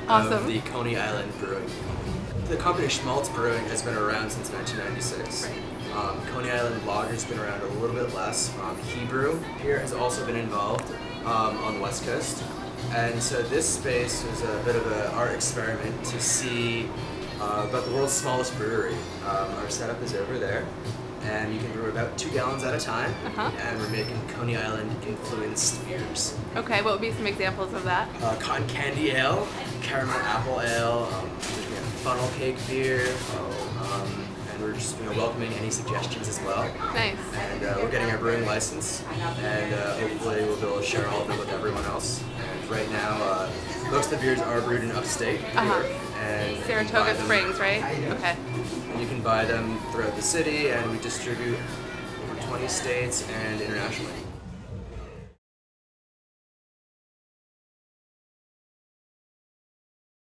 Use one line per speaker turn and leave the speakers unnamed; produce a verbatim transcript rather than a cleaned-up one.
awesome.
of the Coney Island Brewing. The company Schmaltz Brewing has been around since nineteen ninety-six.
Right.
Um, Coney Island Lager's been around a little bit less. Um, Hebrew here has also been involved um, on the West Coast. And so this space was a bit of an art experiment to see uh, about the world's smallest brewery. Um, our setup is over there, and you can brew about two gallons at a time,
uh-huh.
and we're making Coney Island influenced beers.
Okay, what would be some examples of that?
Uh, cotton candy ale, caramel apple ale, um, you know, funnel cake beer, um, and we're just you know, welcoming any suggestions as well.
Nice.
And uh, we're getting our brewing license, and uh, hopefully we'll be able to share all of them with everyone else. And right now, uh, most of the beers are brewed in upstate New
uh-huh.
York. And
Saratoga Springs, right? Okay.
And you can buy them throughout the city, and we distribute over twenty states and internationally.